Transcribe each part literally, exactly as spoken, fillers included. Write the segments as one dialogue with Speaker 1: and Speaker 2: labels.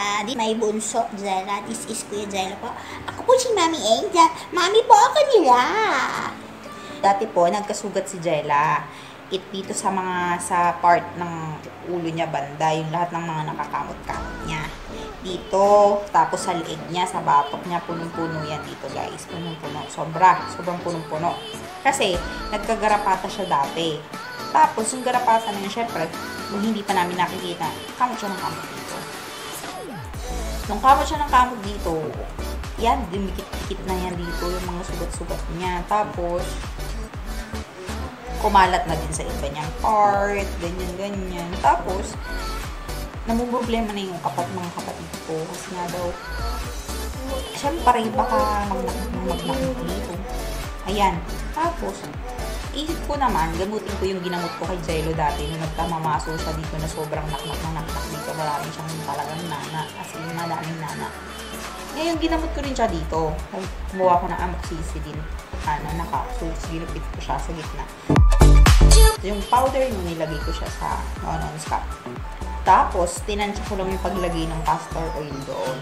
Speaker 1: Jella. Di may bunso, Jella. This is Kuya Jella po. Ako po si Mami Angel. Mami po ako nila. Dati po, nagkasugat si Jella. It dito sa mga, sa part ng ulo niya banda, yung lahat ng mga nakakamot-kamot niya. Dito, tapos sa leeg niya, sa batok niya, punong-puno yan dito guys. Punong-puno. Sobra. Sobrang punong-puno. Kasi, nagkagarapata siya dati. Tapos, yung garapata na yun, syempre, kung hindi pa namin nakikita, kamot siya ng kamot dito. Nung kamot siya ng kamot dito, yan, dumikit-dikit na yan dito, yung mga sugat-sugat niya. Tapos, kumalat na din sa iba niyang part, ganyan-ganyan. Tapos, namumroblema na yung kapat mga kapatid ko. Kasi nga daw, syempre, baka mag-nakit dito. Ayan. Tapos, isip ko naman, gamutin ko yung ginamot ko kay Jello dati nung nagkamamaso siya dito na sobrang naknak na naknak dito. Marami siyang talagang nana. As in, madaming nana. Ngayon, ginamot ko rin siya dito. Kumuha ko ng amoxicillin. Ano, naka-capsules. Ginupit ko siya sa gitna. Yung powder yung nilagay ko siya sa non-scap. Tapos, tinansya ko lang yung paglagay ng castor oil doon.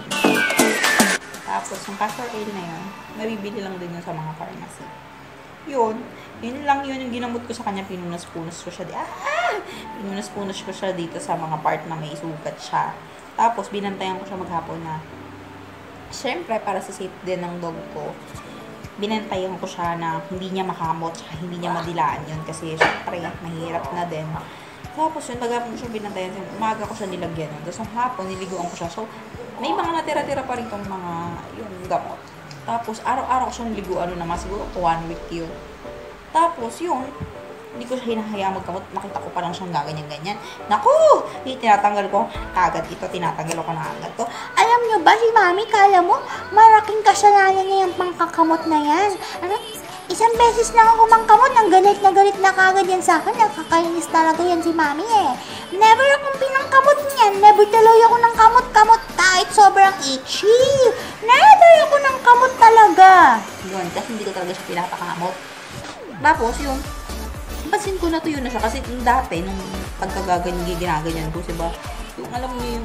Speaker 1: Tapos, yung castor oil na yun, mabibili lang din yun sa mga pharmacy. Yun. Yun lang yun yung ginamot ko sa kanya. Pinunas-punas ko siya. Di, ah! Pinunas-punas ko siya dito sa mga part na may sugat siya. Tapos, binantayan ko siya maghapon na syempre, para sa safe din ng dog ko, binantayan ko siya na hindi niya makamot, hindi niya madilaan yun. Kasi, syempre, mahirap na din. Tapos, yun, maghapon ko siya binantayan. Umaga ko siya nilagyan. Tapos, ang hapon, niliguan ko siya. So, may mga natira-tira pa rin itong mga, yung gamot. Tapos, araw-araw ko siya niliguan. Ano naman, siguro, one week yun. Tapos, yun, hindi ko siya hinahaya magkamot. Nakita ko pa lang siyang gaganyan-ganyan. Naku! Hindi, tinatanggal ko agad ito. Tinatanggal ko na agad to. Alam nyo ba, si Mami, kala mo, maraking kasalanan niya yung pangkakamot na yan. Ano? Isang beses lang ako mangkamot, nang galit na galit na kagad yan sa akin. Nakakainis talaga yan si Mami eh. Never akong pinangkamot niyan. Never tuloy ako ng kamot-kamot kahit sobrang itchy. Never ako ng kamot talaga. Yun, kasi hindi ko talaga siya pinapakamot. Tapos, yun, pansin ko na to yun na siya. Kasi dati, nung pagkagaganyan, ginaganyan ko, diba? Yung alam mo yung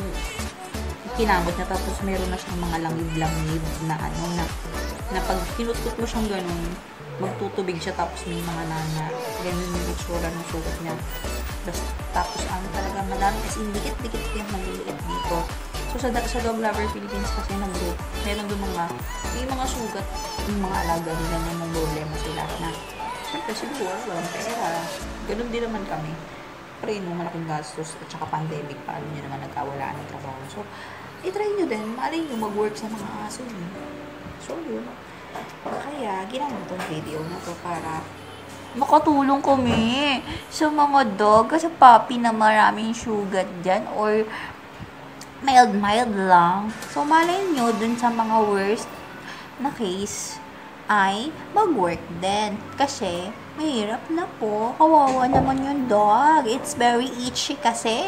Speaker 1: kinamot niya, tapos meron na siyang mga langib-langib na ano, na, na pag kinutkot mo siyang ganun, magtutubig siya, tapos may mga nana. Ganun yung itsura ng sugat niya. Tapos, tapos ano talaga, madami kasi dikit-dikit yung maliliit dito. So, sa, sa Dog Lover Philippines kasi ng group, meron doon mga, may mga sugat, yung mga alaga nila na may problema sila na, siyempre siguro, walang pera. Ganun din naman kami. Pero yun, malaking gastos at saka pandemic, paano nyo naman nagkawalaan ng trabaho. So, i-try nyo din, malay nyo mag-work sa mga aso nyo. So, yun. Kaya, ginamit itong video na to para makatulong kami sa mga dog, sa puppy na maraming sugat dyan, or mild-mild lang. So, malay nyo dun sa mga worst na case ay mag-work din. Kasi, mahirap na po. Kawawa naman yung dog. It's very itchy kasi.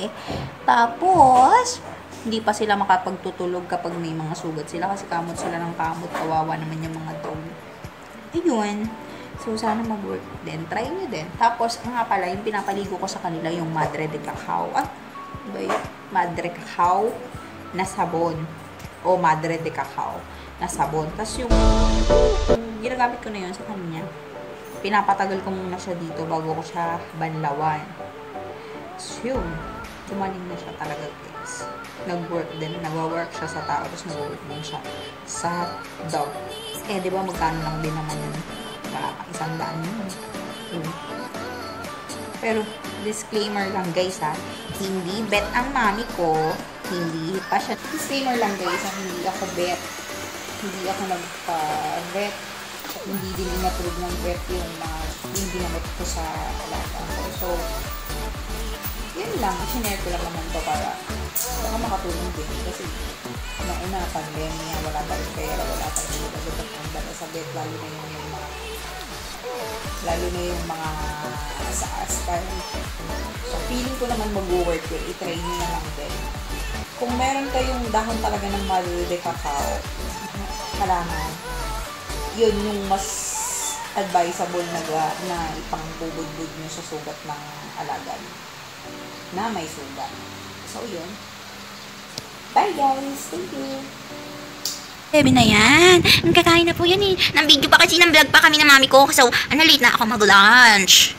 Speaker 1: Tapos, hindi pa sila makapagtutulog kapag may mga sugat sila kasi kamot sila ng kamot. Kawawa naman yung mga dog. Ayun. So, sana mag-work din. Try nyo din. Tapos, nga pala, yung pinapaligo ko sa kanila, yung Madre de Cacao. Ah, ba yun? Madre Cacao na sabon. O Madre de Cacao na sabon. Tapos yung, yung ginagamit ko na yun sa kanya, pinapatagal ko muna siya dito bago ko siya banlawan. So yun, tumaling na siya talaga guys. Nag-work din, nag-work siya sa tao, tapos nag-work din siya sa dog. Eh, di ba magkano lang din naman yun? Wala pa, isang daan yun. Yun. Pero, disclaimer lang guys ha, hindi bet ang mami ko, hindi pa siya. Disclaimer lang guys, hindi ako bet. Hindi ako nagpa-vet. Hindi din inapprove ng vet yung mga yung ginamot ko sa alaga ko. So, yun lang. Sinare ko lang naman to para baka makatulong din. Kasi, nung una, pandemya, wala tayong pera, wala tayong magagot ang dala sa vet, lalo na yung, yung mga lalo na yung mga sa aspire. So, feeling ko naman mag-work yun. I-try nyo na lang din. Kung meron kayong dahon talaga ng Madre de Cacao, kailangan, yun yung mas advisable na, na ipangbubudbud nyo sa sugat ng alaga na may sugat. So, yun. Bye guys. Thank you.
Speaker 2: Sabi na yan. Ang kakain na po yan eh. Nang video pa kasi, ng vlog pa kami ng mami ko. So, ano, late na ako mag-lunch.